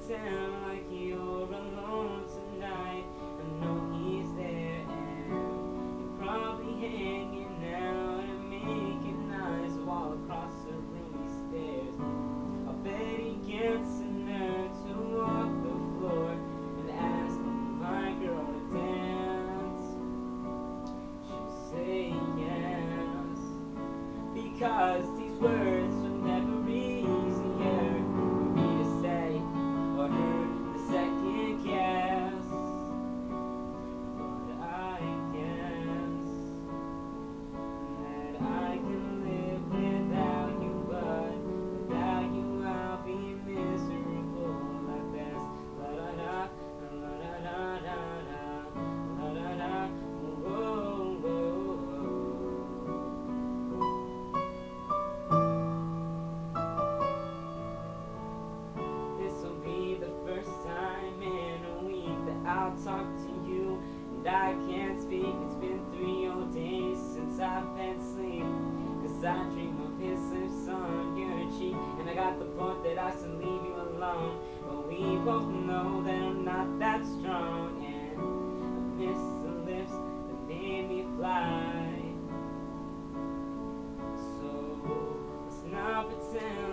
pretend like you're alone tonight. I know he's there and you're probably hanging out and making eyes while across the room he stares. I bet he gets the nerve to walk the floor and ask my girl to dance. She'll say yes, because these words were never easier for me to say or her to second guess. But I guess that I can live without you, but without you I'll be miserable at best. La da da, la da da da da, la da da, whoa, whoa. This'll be the first time in a week that I'll talk to you, and I can't speak. It's been 3 whole days since I've had sleep, 'cause I dream of his lips on your cheek, and I got the thought that I should leave you alone, but we both know that I'm not that strong, and I miss the lips that made me fly. So let's not pretend